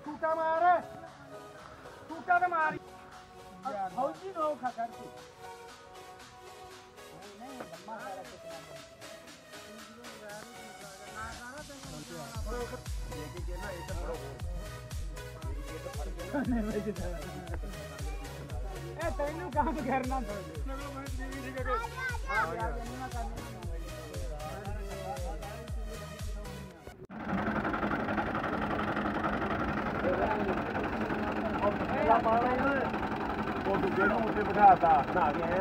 टूटा मार टूटा तो मार फौजी लोग खा करके नहीं बम्मा सारा कितना देखिए के ना ऐसा बड़ा ए तैनू काम करना था वो दूसरे मुझे बिठाता ना गया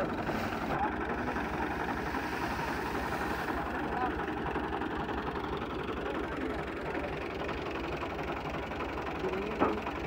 है